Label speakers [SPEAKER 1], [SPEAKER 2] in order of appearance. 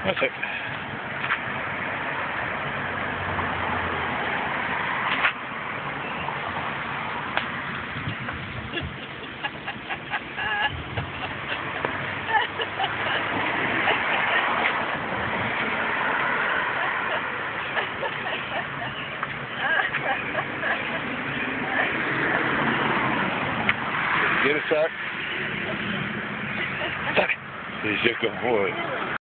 [SPEAKER 1] That's it. Get it, Suck. Suck. He's a good boy.